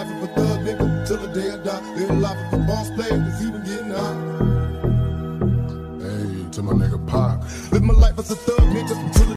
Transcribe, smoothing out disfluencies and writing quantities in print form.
life of a thug nigga till the day I die. Live a life of a boss player that's even getting high. Hey, to my nigga Pac. Live my life as a thug nigga till the